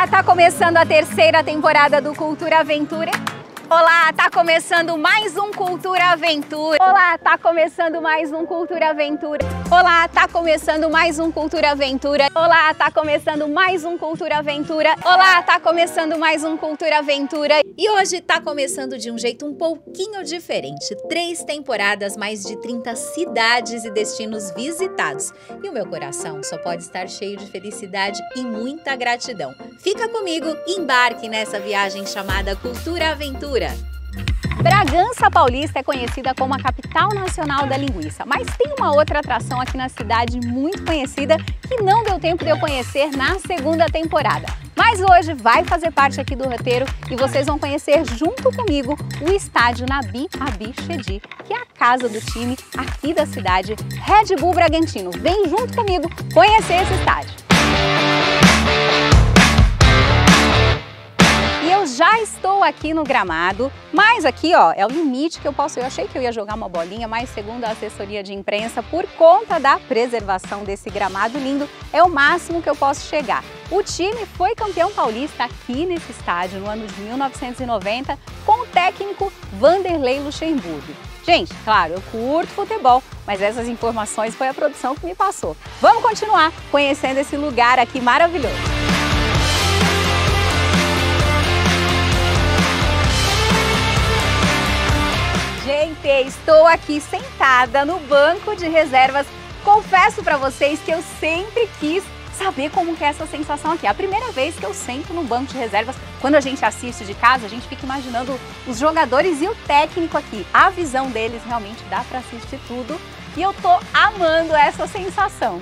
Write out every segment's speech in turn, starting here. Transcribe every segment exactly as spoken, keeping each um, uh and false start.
Olá, tá começando a terceira temporada do Cultura Aventura. Olá, tá começando mais um Cultura Aventura. Olá, tá começando mais um Cultura Aventura. Olá, tá começando mais um Cultura Aventura. Olá, tá começando mais um Cultura Aventura. Olá, tá começando mais um Cultura Aventura. E hoje tá começando de um jeito um pouquinho diferente. Três temporadas, mais de trinta cidades e destinos visitados. E o meu coração só pode estar cheio de felicidade e muita gratidão. Fica comigo e embarque nessa viagem chamada Cultura Aventura. Bragança Paulista é conhecida como a capital nacional da linguiça, mas tem uma outra atração aqui na cidade muito conhecida que não deu tempo de eu conhecer na segunda temporada. Mas hoje vai fazer parte aqui do roteiro e vocês vão conhecer junto comigo o estádio Nabi Abichedi, que é a casa do time aqui da cidade, Red Bull Bragantino. Vem junto comigo conhecer esse estádio. E eu já estou aqui no gramado, mas aqui ó, é o limite que eu posso. Eu achei que eu ia jogar uma bolinha, mas segundo a assessoria de imprensa, por conta da preservação desse gramado lindo, é o máximo que eu posso chegar. O time foi campeão paulista aqui nesse estádio no ano de mil novecentos e noventa com o técnico Vanderlei Luxemburgo. Gente, claro, eu curto futebol, mas essas informações foi a produção que me passou. Vamos continuar conhecendo esse lugar aqui maravilhoso. Gente, estou aqui sentada no banco de reservas. Confesso para vocês que eu sempre quis saber como que é essa sensação aqui. É a primeira vez que eu sento no banco de reservas. Quando a gente assiste de casa, a gente fica imaginando os jogadores e o técnico aqui. A visão deles realmente dá para assistir tudo e eu tô amando essa sensação.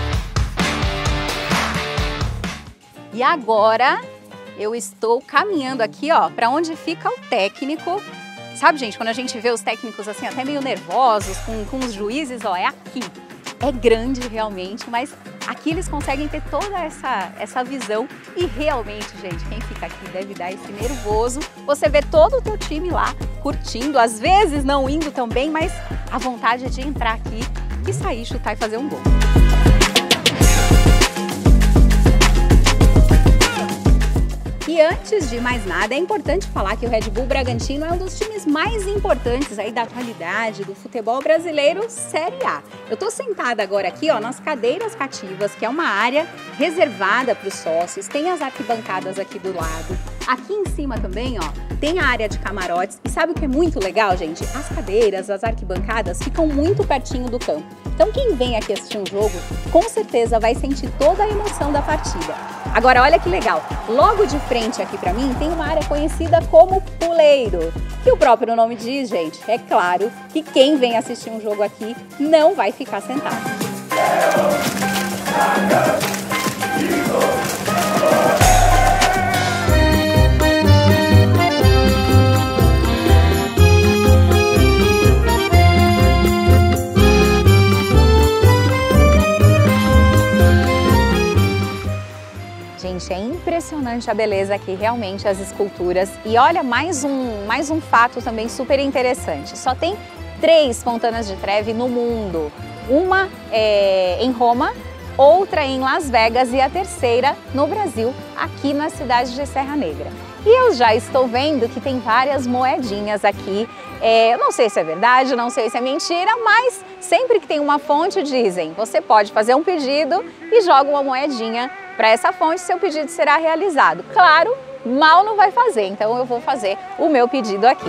E agora eu estou caminhando aqui, ó, para onde fica o técnico. Sabe, gente, quando a gente vê os técnicos assim, até meio nervosos, com, com os juízes, ó, é aqui. É grande realmente, mas aqui eles conseguem ter toda essa, essa visão e realmente, gente, quem fica aqui deve dar esse nervoso. Você vê todo o teu time lá, curtindo, às vezes não indo tão bem, mas a vontade de entrar aqui e sair, chutar e fazer um gol. E antes de mais nada, é importante falar que o Red Bull Bragantino é um dos times mais importantes aí da atualidade do futebol brasileiro Série A. Eu tô sentada agora aqui, ó, nas cadeiras cativas, que é uma área reservada para os sócios. Tem as arquibancadas aqui do lado. Aqui em cima também, ó, tem a área de camarotes. E sabe o que é muito legal, gente? As cadeiras, as arquibancadas ficam muito pertinho do campo. Então quem vem aqui assistir um jogo, com certeza vai sentir toda a emoção da partida. Agora, olha que legal, logo de frente aqui pra mim tem uma área conhecida como puleiro. Que o próprio nome diz, gente, é claro que quem vem assistir um jogo aqui não vai ficar sentado. Gente, é impressionante a beleza aqui, realmente, as esculturas. E olha, mais um, mais um fato também super interessante. Só tem três fontanas de Trevi no mundo. Uma é em Roma, outra em Las Vegas e a terceira no Brasil, aqui na cidade de Serra Negra. E eu já estou vendo que tem várias moedinhas aqui. É, eu não sei se é verdade, não sei se é mentira, mas sempre que tem uma fonte dizem, você pode fazer um pedido e joga uma moedinha para essa fonte, seu pedido será realizado. Claro, mal não vai fazer, então eu vou fazer o meu pedido aqui.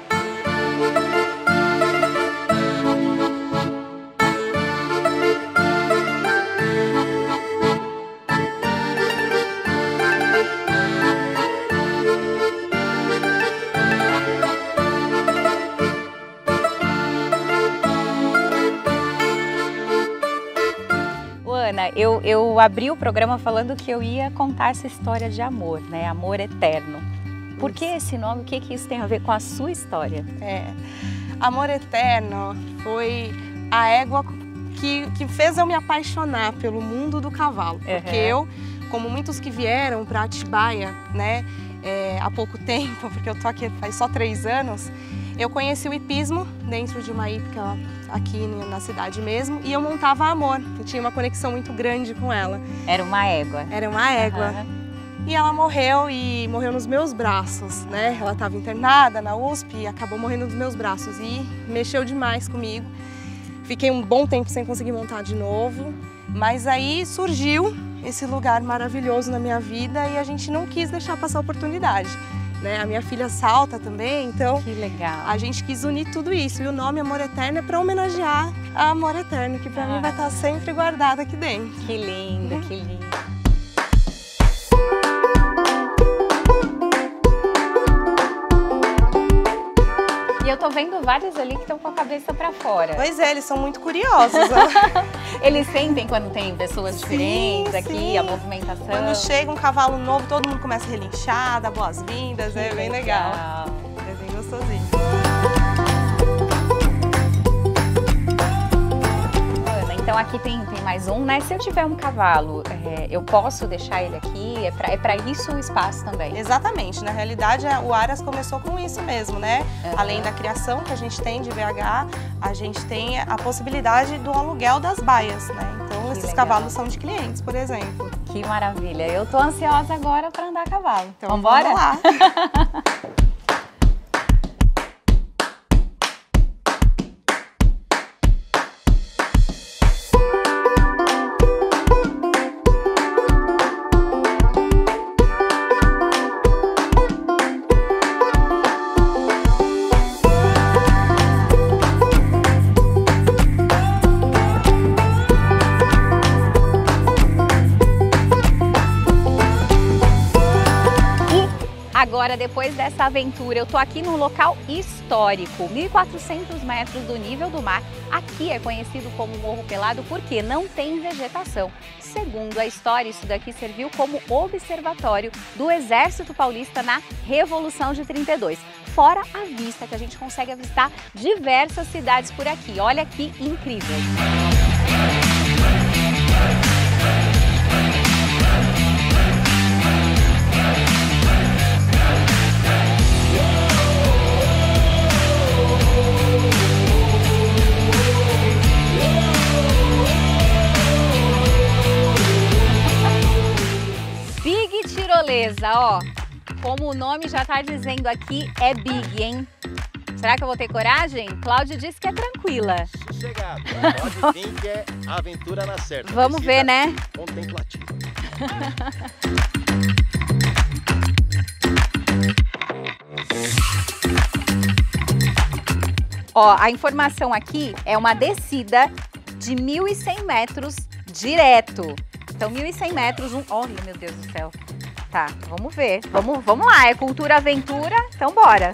Ana, eu, eu abri o programa falando que eu ia contar essa história de amor, né? Amor eterno. Por que esse nome? O que, que isso tem a ver com a sua história? É, Amor Eterno foi a égua que, que fez eu me apaixonar pelo mundo do cavalo. Uhum. Porque eu, como muitos que vieram para Atibaia, né, é, há pouco tempo, porque eu tô aqui faz só três anos, eu conheci o hipismo dentro de uma hípica aqui na cidade mesmo e eu montava a Amor. Eu tinha uma conexão muito grande com ela. Era uma égua. Era uma égua. Uhum. e ela morreu e morreu nos meus braços, né? Ela estava internada na U S P e acabou morrendo nos meus braços e mexeu demais comigo. Fiquei um bom tempo sem conseguir montar de novo, mas aí surgiu esse lugar maravilhoso na minha vida e a gente não quis deixar passar a oportunidade. Né? A minha filha salta também, então que legal. A gente quis unir tudo isso. E o nome Amor Eterno é para homenagear a Amor Eterno, que para ah. mim vai estar sempre guardada aqui dentro. Que lindo, uhum. que lindo. E eu tô vendo vários ali que estão com a cabeça pra fora. Pois é, eles são muito curiosos. Eles sentem quando tem pessoas sim, diferentes aqui, sim. a movimentação. Quando chega um cavalo novo, todo mundo começa a relinchar, dar boas-vindas, é bem legal. legal. É bem gostosinho. Então aqui tem, tem mais um, né? Se eu tiver um cavalo, é, eu posso deixar ele aqui? É pra, é pra isso o espaço também? Exatamente. Na realidade, o Aras começou com isso mesmo, né? Uhum. Além da criação que a gente tem de B H, a gente tem a possibilidade do aluguel das baias, né? Então que esses legal. Cavalos são de clientes, por exemplo. Que maravilha. Eu tô ansiosa agora pra andar a cavalo. Então vamos, vamos lá. Agora, depois dessa aventura, eu tô aqui num local histórico, mil e quatrocentos metros do nível do mar. Aqui é conhecido como Morro Pelado porque não tem vegetação. Segundo a história, isso daqui serviu como observatório do Exército Paulista na Revolução de trinta e dois. Fora a vista que a gente consegue avistar diversas cidades por aqui. Olha que incrível! Tirolesa, ó, como o nome já tá dizendo aqui, é big, hein? Será que eu vou ter coragem? Cláudio disse que é tranquila. Sossegado, pode vir que é a aventura na certa. Vamos ver, né? Contemplativo. Ó, a informação aqui é uma descida de mil e cem metros direto. Então, mil e cem metros, um... Olha, meu Deus do céu. Tá, vamos ver. Vamos, vamos lá, é cultura aventura, então bora.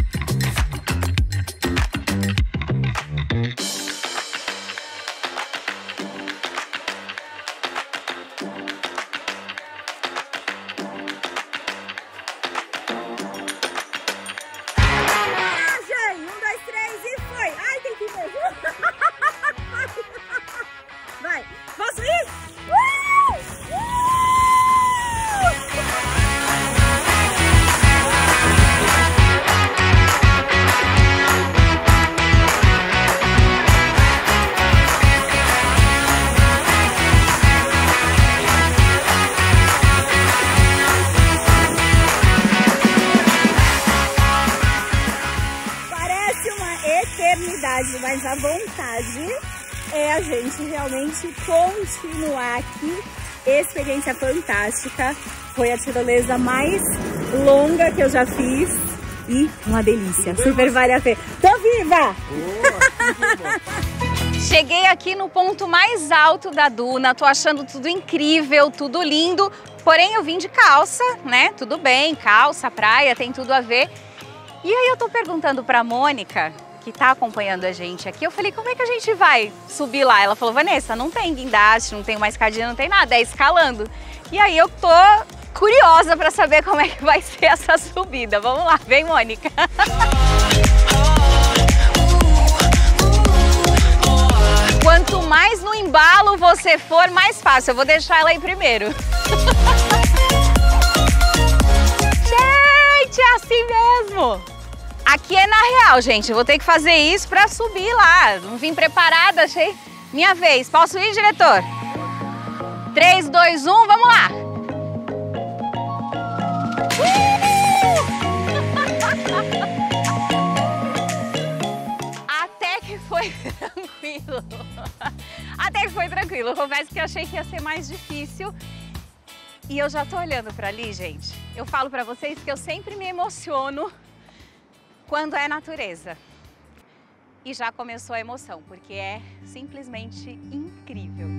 Mas a vontade é a gente realmente continuar aqui. Experiência fantástica. Foi a tirolesa mais longa que eu já fiz e uma delícia. Super vale a pena. Tô viva! Cheguei aqui no ponto mais alto da duna, tô achando tudo incrível, tudo lindo. Porém, eu vim de calça, né? Tudo bem, calça, praia, tem tudo a ver. E aí eu tô perguntando pra Mônica, que tá acompanhando a gente aqui, eu falei, como é que a gente vai subir lá? Ela falou, Vanessa, não tem guindaste, não tem uma escadinha, não tem nada, é escalando. E aí eu tô curiosa pra saber como é que vai ser essa subida. Vamos lá, vem, Mônica. Quanto mais no embalo você for, mais fácil. Eu vou deixar ela aí primeiro. Gente, é assim mesmo. Aqui é na real, gente. Eu vou ter que fazer isso pra subir lá. Não vim preparada, achei. Minha vez. Posso ir, diretor? três, dois, um, vamos lá. tranquilo. Eu confesso que eu achei que ia ser mais difícil. E eu já tô olhando para ali, gente. Eu falo para vocês que eu sempre me emociono quando é natureza. E já começou a emoção, porque é simplesmente incrível.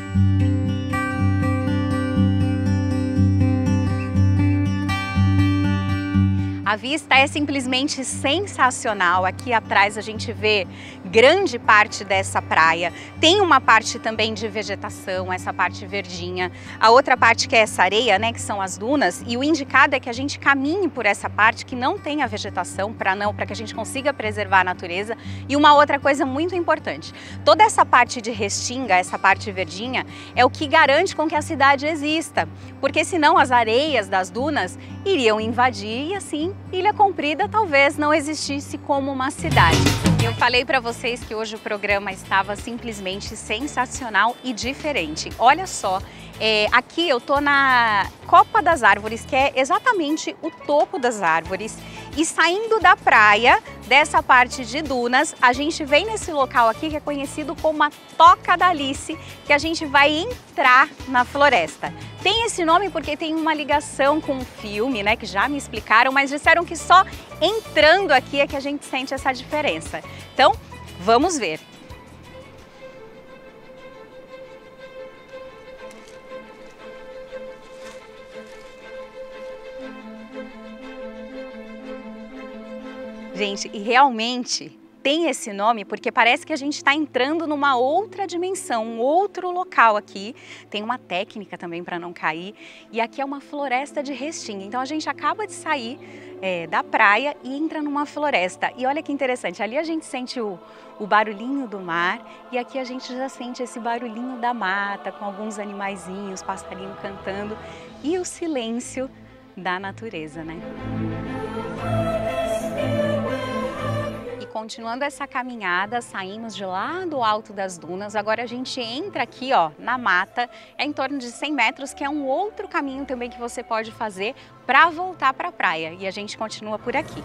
A vista é simplesmente sensacional. Aqui atrás a gente vê grande parte dessa praia. Tem uma parte também de vegetação, essa parte verdinha. A outra parte que é essa areia, né, que são as dunas. E o indicado é que a gente caminhe por essa parte que não tem a vegetação, para não, para que a gente consiga preservar a natureza. E uma outra coisa muito importante, toda essa parte de restinga, essa parte verdinha, é o que garante com que a cidade exista. Porque senão as areias das dunas iriam invadir e assim Ilha Comprida talvez não existisse como uma cidade. Eu falei para vocês que hoje o programa estava simplesmente sensacional e diferente. Olha só, é, aqui eu tô na Copa das Árvores, que é exatamente o topo das árvores. E saindo da praia, dessa parte de dunas, a gente vem nesse local aqui que é conhecido como a Toca da Alice, que a gente vai entrar na floresta. Tem esse nome porque tem uma ligação com o filme, né, que já me explicaram, mas disseram que só entrando aqui é que a gente sente essa diferença. Então, vamos ver. Gente, e realmente tem esse nome porque parece que a gente está entrando numa outra dimensão, um outro local aqui. Tem uma técnica também para não cair. E aqui é uma floresta de restinga. Então a gente acaba de sair é, da praia e entra numa floresta. E olha que interessante, ali a gente sente o, o barulhinho do mar e aqui a gente já sente esse barulhinho da mata com alguns animaizinhos, passarinho cantando e o silêncio da natureza, né? Continuando essa caminhada, saímos de lá do alto das dunas, agora a gente entra aqui, ó, na mata, é em torno de cem metros, que é um outro caminho também que você pode fazer para voltar para a praia, e a gente continua por aqui.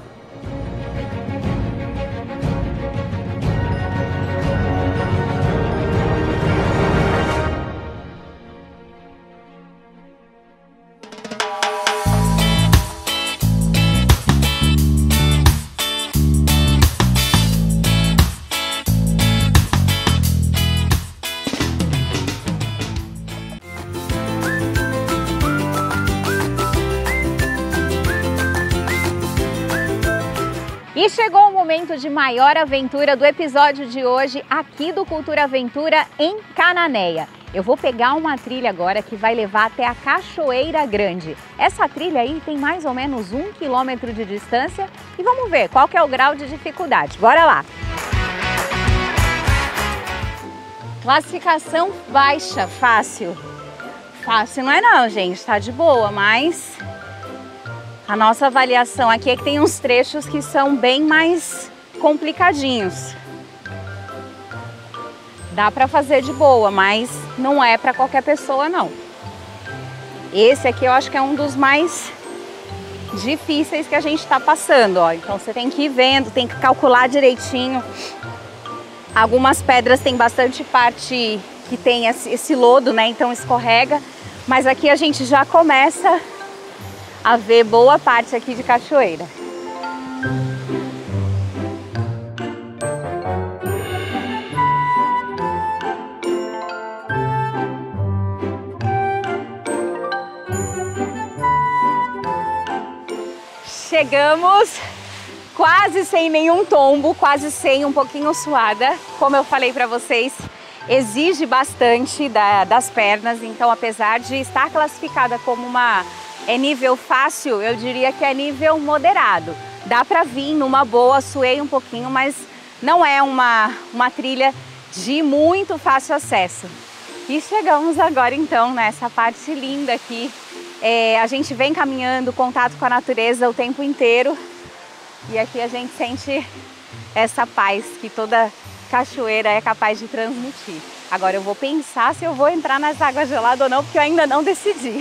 E chegou o momento de maior aventura do episódio de hoje aqui do Cultura Aventura em Cananéia. Eu vou pegar uma trilha agora que vai levar até a Cachoeira Grande. Essa trilha aí tem mais ou menos um quilômetro de distância e vamos ver qual que é o grau de dificuldade. Bora lá! Classificação baixa, fácil. Fácil não é não, gente, tá de boa, mas a nossa avaliação aqui é que tem uns trechos que são bem mais complicadinhos. Dá para fazer de boa, mas não é para qualquer pessoa não. Esse aqui eu acho que é um dos mais difíceis que a gente está passando, ó. Então você tem que ir vendo, tem que calcular direitinho. Algumas pedras tem bastante parte que tem esse, esse lodo, né? Então escorrega. Mas aqui a gente já começa a ver boa parte aqui de cachoeira. Chegamos quase sem nenhum tombo, quase sem, um pouquinho suada. Como eu falei para vocês, exige bastante da, das pernas, então apesar de estar classificada como uma é nível fácil, eu diria que é nível moderado. Dá para vir numa boa, suei um pouquinho, mas não é uma, uma trilha de muito fácil acesso. E chegamos agora então nessa parte linda aqui. É, a gente vem caminhando, contato com a natureza o tempo inteiro. E aqui a gente sente essa paz que toda cachoeira é capaz de transmitir. Agora eu vou pensar se eu vou entrar nas águas geladas ou não, porque eu ainda não decidi.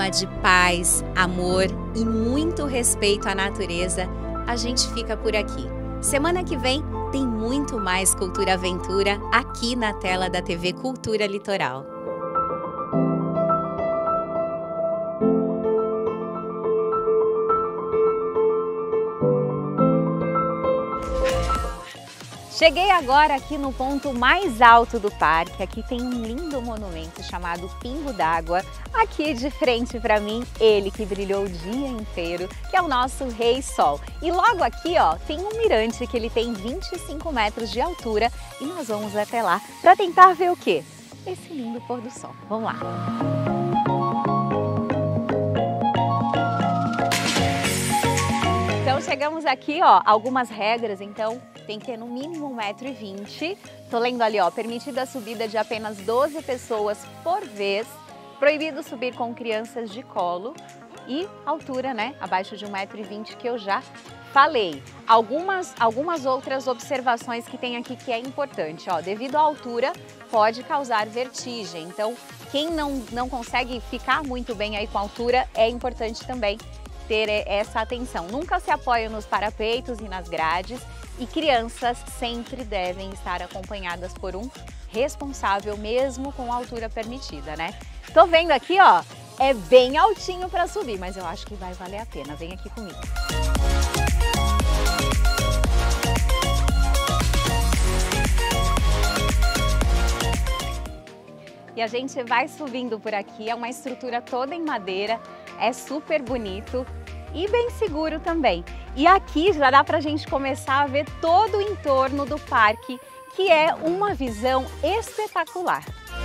tranquilidade, paz, amor e muito respeito à natureza, a gente fica por aqui. Semana que vem tem muito mais Cultura Aventura aqui na tela da T V Cultura Litoral. Cheguei agora aqui no ponto mais alto do parque. Aqui tem um lindo monumento chamado Pingo d'Água. Aqui de frente para mim, ele que brilhou o dia inteiro, que é o nosso Rei Sol. E logo aqui, ó, tem um mirante que ele tem vinte e cinco metros de altura e nós vamos até lá para tentar ver o quê? Esse lindo pôr do sol. Vamos lá. Então chegamos aqui, ó, algumas regras, então tem que ter no mínimo um metro e vinte. Tô lendo ali, ó, permitida a subida de apenas doze pessoas por vez, proibido subir com crianças de colo e altura, né, abaixo de um metro e vinte que eu já falei. Algumas, algumas outras observações que tem aqui que é importante, ó, devido à altura pode causar vertigem, então quem não, não consegue ficar muito bem aí com a altura é importante também ter essa atenção. Nunca se apoie nos parapeitos e nas grades e crianças sempre devem estar acompanhadas por um responsável, mesmo com a altura permitida, né? Tô vendo aqui, ó, é bem altinho para subir, mas eu acho que vai valer a pena. Vem aqui comigo. E a gente vai subindo por aqui, é uma estrutura toda em madeira, é super bonito e bem seguro também. E aqui já dá pra gente começar a ver todo o entorno do parque, que é uma visão espetacular.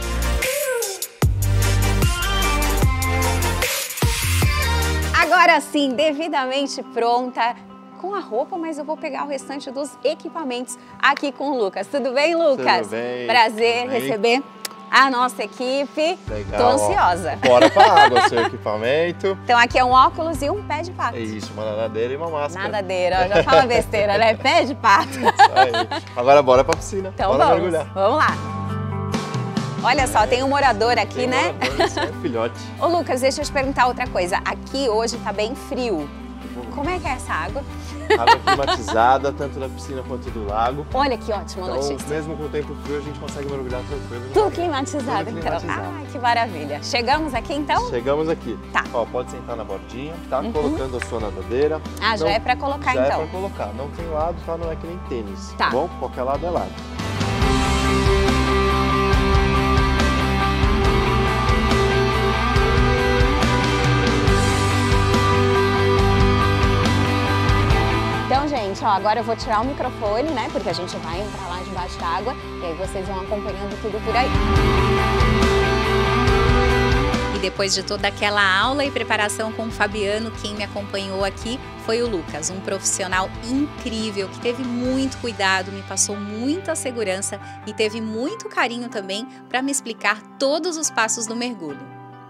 Agora sim, devidamente pronta, com a roupa, mas eu vou pegar o restante dos equipamentos aqui com o Lucas. Tudo bem, Lucas? Tudo bem. Prazer Tudo bem. receber a nossa equipe. Legal. Tô ansiosa. Ó, bora pra água, seu equipamento. Então aqui é um óculos e um pé de pato. É isso, uma nadadeira e uma máscara. Nadadeira, ó, já fala besteira, né? Pé de pato. Isso aí. Agora bora pra piscina. Então bora vamos, mergulhar. vamos lá. Olha só, tem um morador aqui, Tem né? morador, esse é um filhote. Ô Lucas, deixa eu te perguntar outra coisa. Aqui hoje tá bem frio. Como é que é essa água? Água climatizada, tanto da piscina quanto do lago. Olha que ótima Então, notícia. mesmo com o tempo frio, a gente consegue mergulhar tranquilo. Tudo climatizado, Tudo então. climatizado. Ai, que maravilha. Chegamos aqui, então? Chegamos aqui. Tá. Ó, pode sentar na bordinha, tá? Uhum. Colocando a sua nadadeira. Ah, já Não- é pra colocar, já então. é pra colocar. Não tem lado, tá? Não é que nem tênis. Tá. Bom? Qualquer lado é lado. Então, gente, ó, agora eu vou tirar o microfone, né? Porque a gente vai entrar lá debaixo d'água e aí vocês vão acompanhando tudo por aí. E depois de toda aquela aula e preparação com o Fabiano, quem me acompanhou aqui foi o Lucas, um profissional incrível que teve muito cuidado, me passou muita segurança e teve muito carinho também para me explicar todos os passos do mergulho.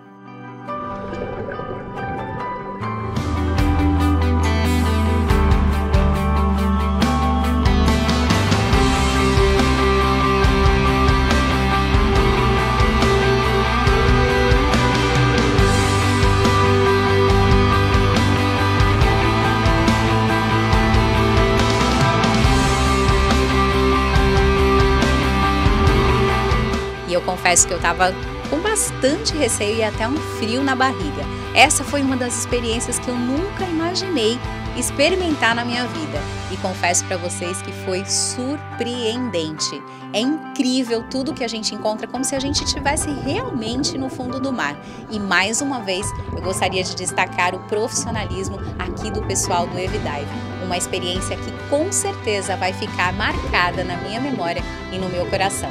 Eu confesso que eu estava com bastante receio e até um frio na barriga. Essa foi uma das experiências que eu nunca imaginei experimentar na minha vida. E confesso para vocês que foi surpreendente. É incrível tudo que a gente encontra, como se a gente estivesse realmente no fundo do mar. E mais uma vez, eu gostaria de destacar o profissionalismo aqui do pessoal do Evidive. Uma experiência que com certeza vai ficar marcada na minha memória e no meu coração.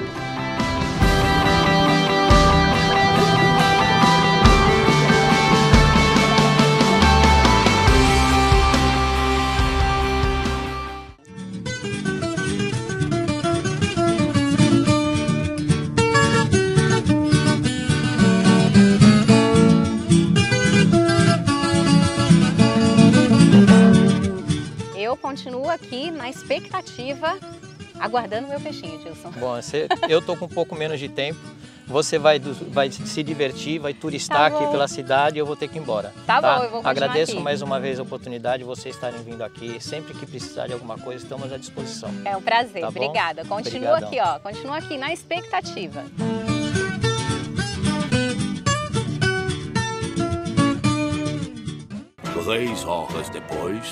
Continuo aqui na expectativa, aguardando meu peixinho, Dilson. Bom, eu tô com um pouco menos de tempo, você vai, vai se divertir, vai turistar tá aqui pela cidade e eu vou ter que ir embora. Tá, tá? bom, eu vou continuar Agradeço aqui. mais uma vez a oportunidade de vocês estarem vindo aqui. Sempre que precisar de alguma coisa, estamos à disposição. É um prazer, tá obrigada. Continua Obrigadão. aqui, ó, continua aqui na expectativa. Três horas depois...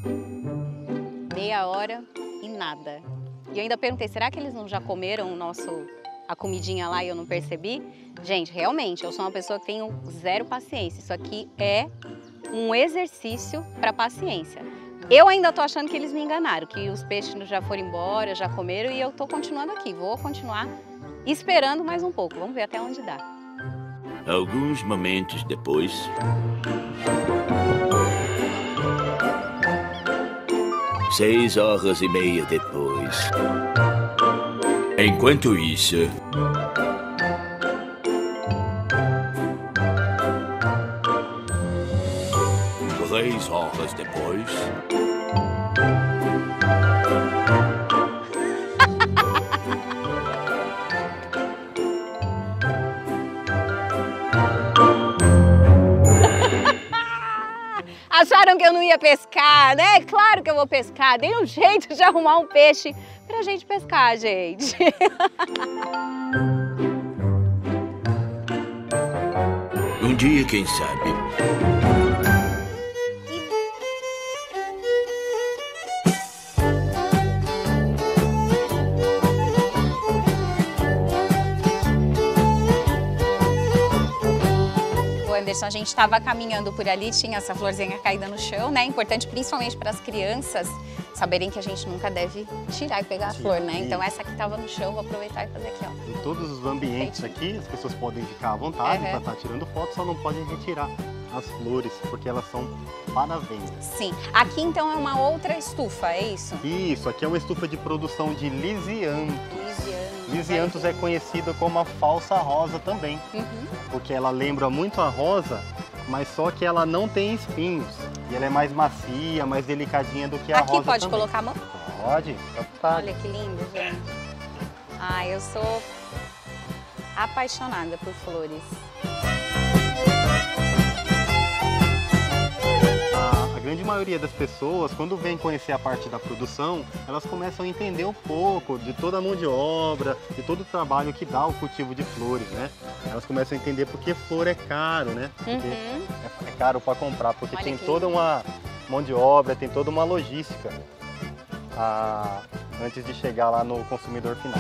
Meia hora e nada. E eu ainda perguntei, será que eles não já comeram o nosso, a comidinha lá e eu não percebi? Gente, realmente, eu sou uma pessoa que tenho zero paciência. Isso aqui é um exercício para paciência. Eu ainda tô achando que eles me enganaram, que os peixes já foram embora, já comeram e eu tô continuando aqui. Vou continuar esperando mais um pouco. Vamos ver até onde dá. Alguns momentos depois... Seis horas e meia depois. Enquanto isso... Três horas depois... Acharam que eu não ia pescar, né? Claro que eu vou pescar. Dei um jeito de arrumar um peixe pra gente pescar, gente. Um dia, quem sabe? Anderson, a gente estava caminhando por ali, tinha essa florzinha caída no chão, né? Importante principalmente para as crianças saberem que a gente nunca deve tirar e pegar a flor, né? Então essa que estava no chão, vou aproveitar e fazer aqui, ó. Em todos os ambientes aqui, as pessoas podem ficar à vontade Uhum. para estar tirando foto, só não podem retirar as flores, porque elas são para venda. Sim. Aqui então é uma outra estufa, é isso? Isso, aqui é uma estufa de produção de lisianthus. Lisianthus. Lisianthus é conhecida como a falsa rosa também, Uhum. porque ela lembra muito a rosa, mas só que ela não tem espinhos. E ela é mais macia, mais delicadinha do que a Aqui rosa pode também. colocar a mão? Pode, fica à vontade. Olha que lindo, gente. Ah, eu sou apaixonada por flores. A grande maioria das pessoas, quando vem conhecer a parte da produção, elas começam a entender um pouco de toda a mão de obra, de todo o trabalho que dá o cultivo de flores, né? Elas começam a entender porque flor é caro, né? Porque Uhum. é, é caro para comprar, porque Olha tem que toda lindo. uma mão de obra, tem toda uma logística ah, antes de chegar lá no consumidor final.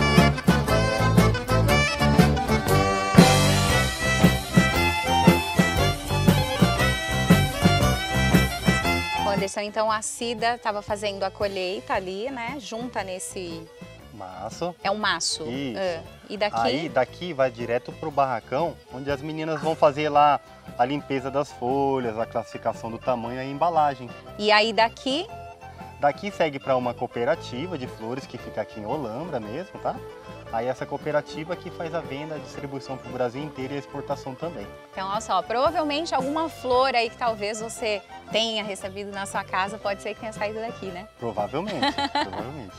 Anderson, então a Cida estava fazendo a colheita ali, né? Junta nesse... Maço. É um maço. Isso. Ah, e daqui? Aí daqui vai direto pro barracão, onde as meninas vão fazer lá a limpeza das folhas, a classificação do tamanho e a embalagem. E aí daqui? Daqui segue para uma cooperativa de flores que fica aqui em Olambra mesmo, tá? Aí essa cooperativa que faz a venda, a distribuição para o Brasil inteiro e a exportação também. Então, olha só, provavelmente alguma flor aí que talvez você tenha recebido na sua casa, pode ser que tenha saído daqui, né? Provavelmente, provavelmente.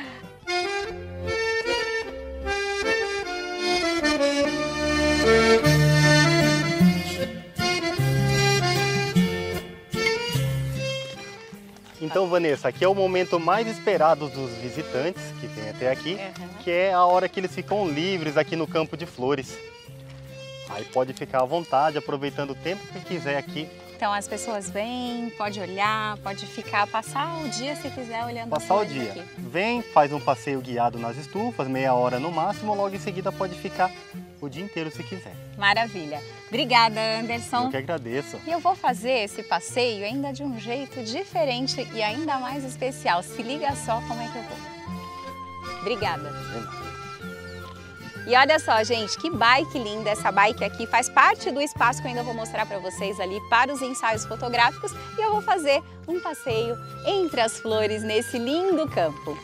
Então, Vanessa, aqui é o momento mais esperado dos visitantes que vem até aqui, Uhum. que é a hora que eles ficam livres aqui no campo de flores. Aí pode ficar à vontade, aproveitando o tempo que quiser aqui. Então as pessoas vêm, pode olhar, pode ficar, passar o dia se quiser olhando as Passar o flores dia. aqui. Vem, faz um passeio guiado nas estufas, meia hora no máximo, logo em seguida pode ficar o dia inteiro se quiser. Maravilha. Obrigada, Anderson. Eu que agradeço. E eu vou fazer esse passeio ainda de um jeito diferente e ainda mais especial. Se liga só como é que eu vou. Obrigada. E olha só, gente, que bike linda. Essa bike aqui faz parte do espaço que eu ainda vou mostrar para vocês ali para os ensaios fotográficos. E eu vou fazer um passeio entre as flores nesse lindo campo.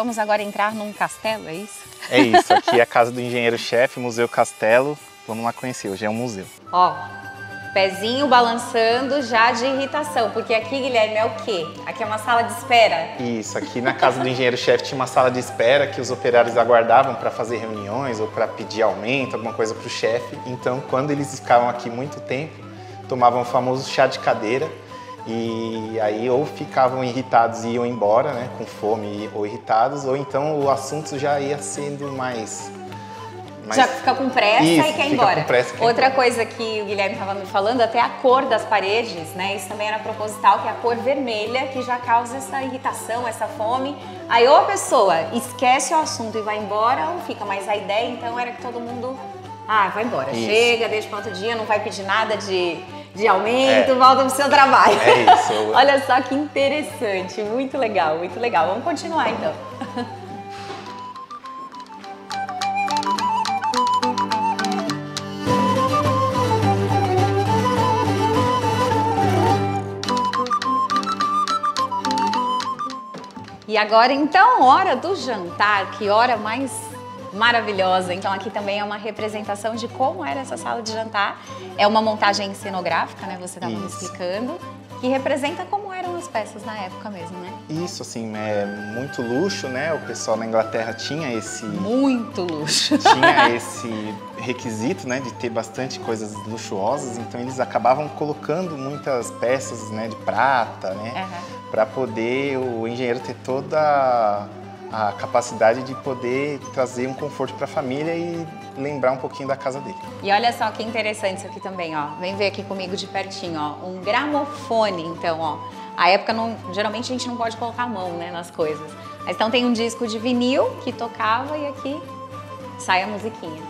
vamos agora entrar num castelo, é isso? É isso, aqui é a casa do engenheiro-chefe, Museu Castelo. Vamos lá conhecer, hoje é um museu. Ó, pezinho balançando já de irritação, porque aqui, Guilherme, é o quê? Aqui é uma sala de espera? Isso, aqui na casa do engenheiro-chefe tinha uma sala de espera que os operários aguardavam para fazer reuniões ou para pedir aumento, alguma coisa para o chefe. Então, quando eles ficavam aqui muito tempo, tomavam o famoso chá de cadeira e aí ou ficavam irritados e iam embora, né, com fome ou irritados, ou então o assunto já ia sendo mais... Mas... Já fica com pressa Isso, e quer ir fica embora. Com pressa, quer Outra embora. coisa que o Guilherme estava me falando, até a cor das paredes, né? Isso também era proposital, que é a cor vermelha, que já causa essa irritação, essa fome. Aí ou a pessoa esquece o assunto e vai embora, ou fica, mas a ideia então era que todo mundo, ah, vai embora, isso. chega, deixa para outro dia, não vai pedir nada de, de aumento, é. volta pro seu trabalho. É isso. Olha só que interessante, muito legal, muito legal. Vamos continuar então. E agora, então, hora do jantar, que hora mais maravilhosa. Então, aqui também é uma representação de como era essa sala de jantar. É uma montagem cenográfica, né? Você estava me explicando, que representa como eram as peças na época mesmo, né? Isso, assim, é muito luxo, né? O pessoal na Inglaterra tinha esse... Muito luxo. Tinha esse requisito, né, de ter bastante coisas luxuosas, então eles acabavam colocando muitas peças, né, de prata, né? Uhum. Para poder o engenheiro ter toda a capacidade de poder trazer um conforto para a família e lembrar um pouquinho da casa dele. E olha só que interessante isso aqui também, ó. Vem ver aqui comigo de pertinho, ó. Um gramofone, então, ó. A época, não, geralmente a gente não pode colocar a mão, né, nas coisas. Mas então tem um disco de vinil que tocava e aqui sai a musiquinha.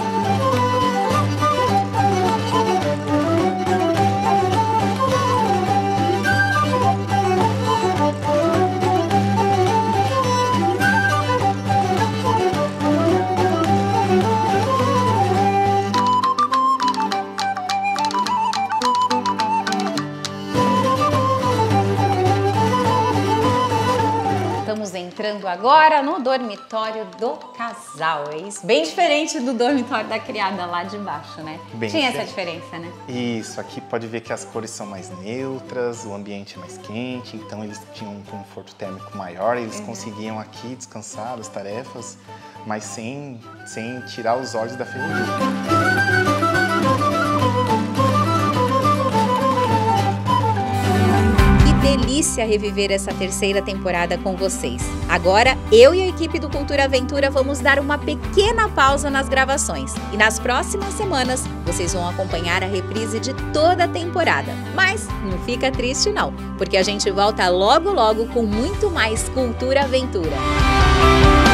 Estamos entrando agora no dormitório do casal, é isso? Bem diferente do dormitório da criada lá de baixo, né? Bem Tinha diferente. essa diferença, né? Isso, aqui pode ver que as cores são mais neutras, o ambiente é mais quente, então eles tinham um conforto térmico maior, eles uhum. conseguiam aqui descansar das tarefas, mas sem, sem tirar os olhos da ferrovia. Delícia reviver essa terceira temporada com vocês. Agora, eu e a equipe do Cultura Aventura vamos dar uma pequena pausa nas gravações. E nas próximas semanas, vocês vão acompanhar a reprise de toda a temporada. Mas não fica triste não, porque a gente volta logo logo com muito mais Cultura Aventura.